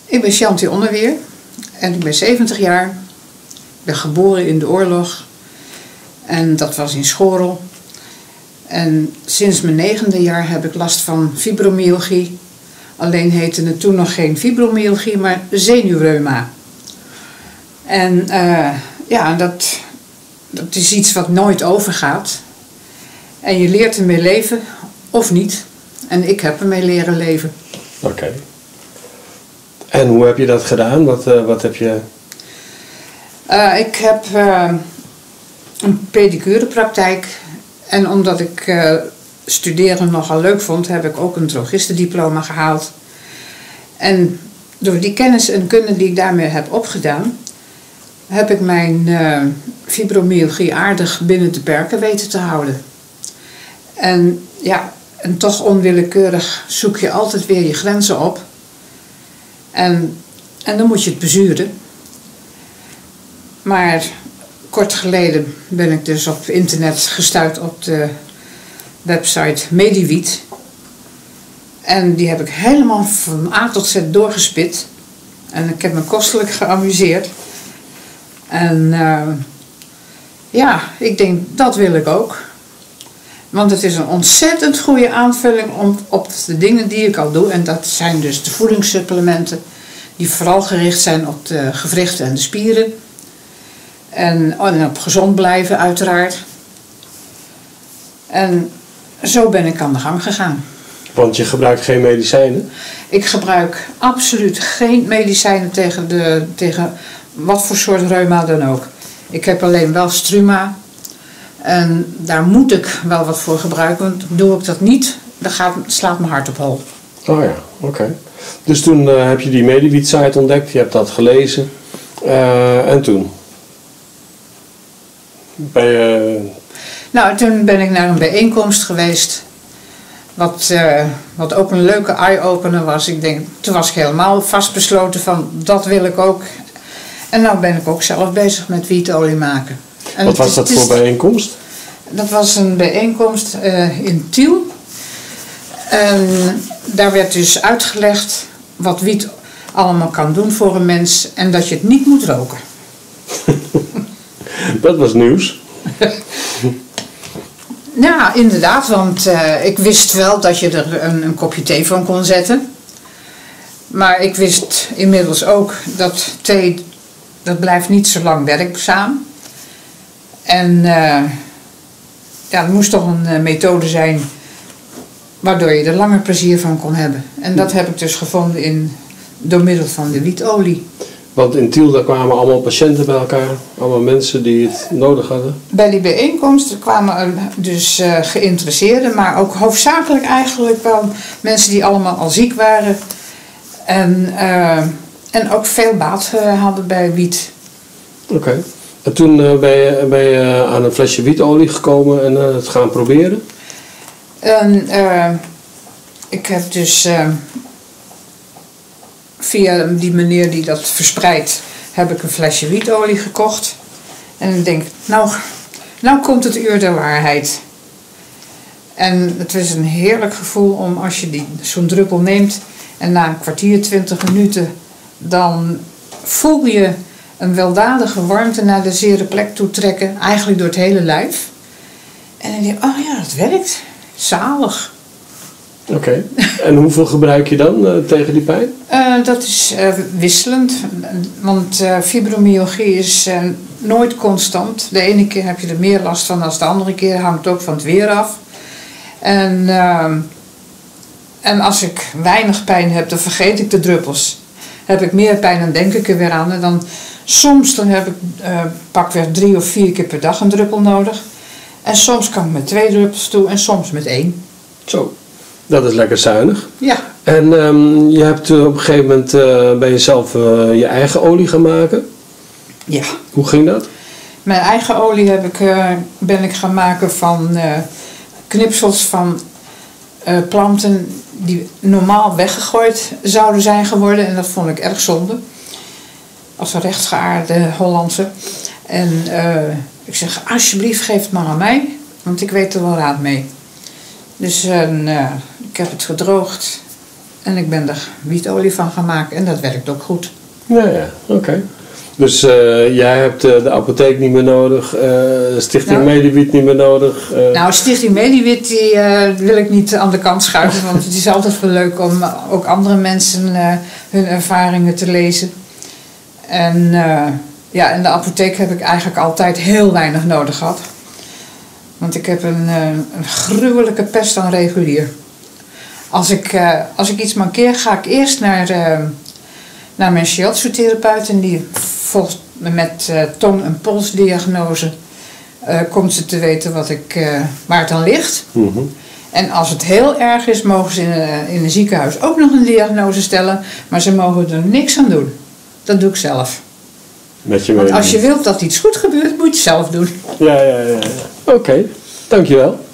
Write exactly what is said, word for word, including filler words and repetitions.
Ik ben Shanti Onderweer en ik ben zeventig jaar. Ik ben geboren in de oorlog en dat was in Schorel. En sinds mijn negende jaar heb ik last van fibromyalgie. Alleen heette het toen nog geen fibromyalgie, maar zenuwreuma. En uh, ja, dat, dat is iets wat nooit overgaat. En je leert ermee leven, of niet. En ik heb ermee leren leven. Oké. Okay. En hoe heb je dat gedaan? Wat, uh, wat heb je... Uh, ik heb uh, een pedicurepraktijk. En omdat ik uh, studeren nogal leuk vond, heb ik ook een drogistendiploma gehaald. En door die kennis en kunde die ik daarmee heb opgedaan, heb ik mijn uh, fibromyalgie aardig binnen de perken weten te houden. En ja, en toch onwillekeurig zoek je altijd weer je grenzen op. En, en dan moet je het bezuren. Maar kort geleden ben ik dus op internet gestuurd op de website Mediwiet. En die heb ik helemaal van A tot Z doorgespit. En ik heb me kostelijk geamuseerd. En uh, ja, ik denk, dat wil ik ook. Want het is een ontzettend goede aanvulling op, op de dingen die ik al doe. En dat zijn dus de voedingssupplementen. Die vooral gericht zijn op de gewrichten en de spieren. En, en op gezond blijven uiteraard. En zo ben ik aan de gang gegaan. Want je gebruikt geen medicijnen? Ik gebruik absoluut geen medicijnen tegen, de, tegen wat voor soort reuma dan ook. Ik heb alleen wel struma. En daar moet ik wel wat voor gebruiken. Want doe ik dat niet, dan gaat, slaat mijn hart op hol. Oh ja, oké. Okay. Dus toen uh, heb je die Mediwiet site ontdekt. Je hebt dat gelezen. Uh, en toen? Ben je... Nou, toen ben ik naar een bijeenkomst geweest. Wat, uh, wat ook een leuke eye-opener was. Ik denk, toen was ik helemaal vastbesloten van, dat wil ik ook. En nou ben ik ook zelf bezig met wietolie maken. En wat was dat is, voor bijeenkomst? Dat was een bijeenkomst uh, in Tiel. En daar werd dus uitgelegd wat wiet allemaal kan doen voor een mens. En dat je het niet moet roken. Dat was nieuws. Ja, inderdaad, want uh, ik wist wel dat je er een, een kopje thee van kon zetten. Maar ik wist inmiddels ook dat thee, dat blijft niet zo lang werkzaam. En uh, ja, er moest toch een uh, methode zijn waardoor je er langer plezier van kon hebben. En dat heb ik dus gevonden in, door middel van de wietolie. Want in Tiel daar kwamen allemaal patiënten bij elkaar, allemaal mensen die het nodig hadden. Bij die bijeenkomst kwamen dus uh, geïnteresseerden, maar ook hoofdzakelijk eigenlijk wel mensen die allemaal al ziek waren. En, uh, en ook veel baat uh, hadden bij wiet. Oké. Okay. En toen uh, ben, je, ben je aan een flesje wietolie gekomen en uh, het gaan proberen? En, uh, ik heb dus... Uh, Via die meneer die dat verspreidt, heb ik een flesje wietolie gekocht. En ik denk, nou, nou komt het uur der waarheid. En het is een heerlijk gevoel om als je die, zo'n druppel neemt en na een kwartier, twintig minuten, dan voel je een weldadige warmte naar de zere plek toe trekken, eigenlijk door het hele lijf. En dan denk ik, oh ja, het werkt. Zalig. Oké. Okay. En hoeveel gebruik je dan uh, tegen die pijn? Uh, dat is uh, wisselend, want uh, fibromyalgie is uh, nooit constant. De ene keer heb je er meer last van dan de andere keer, hangt ook van het weer af. En, uh, en als ik weinig pijn heb, dan vergeet ik de druppels. Heb ik meer pijn, dan denk ik er weer aan. En dan, soms dan heb ik uh, pakweg drie of vier keer per dag een druppel nodig. En soms kan ik met twee druppels toe en soms met één. Zo. Dat is lekker zuinig. Ja. En um, je hebt uh, op een gegeven moment uh, ben je zelf uh, je eigen olie gaan maken. Ja. Hoe ging dat? Mijn eigen olie heb ik, uh, ben ik gaan maken van uh, knipsels van uh, planten die normaal weggegooid zouden zijn geworden. En dat vond ik erg zonde. Als een rechtgeaarde Hollandse. En uh, ik zeg, alsjeblieft geef het maar aan mij. Want ik weet er wel raad mee. Dus uh, ik heb het gedroogd En ik ben er wietolie van gaan maken en dat werkt ook goed. Ja, ja, oké. Okay. Dus uh, jij hebt uh, de apotheek niet meer nodig, uh, Stichting nou, Mediwiet niet meer nodig. Uh. Nou, Stichting Mediwiet die uh, wil ik niet aan de kant schuiven, want het is altijd wel leuk om ook andere mensen uh, hun ervaringen te lezen. En uh, ja, in de apotheek heb ik eigenlijk altijd heel weinig nodig gehad. Want ik heb een, uh, een gruwelijke pest aan regulier. Als ik, uh, als ik iets mankeer, ga ik eerst naar, uh, naar mijn shiatsu-therapeut en die volgt met uh, tong- en polsdiagnose uh, komt ze te weten wat ik, uh, waar het aan ligt. Mm-hmm. En als het heel erg is, mogen ze in, uh, in een ziekenhuis ook nog een diagnose stellen, maar ze mogen er niks aan doen. Dat doe ik zelf. Met je Want als je wilt dat iets goed gebeurt, moet je het zelf doen. Ja, ja, ja. ja. Oké, okay. Dankjewel.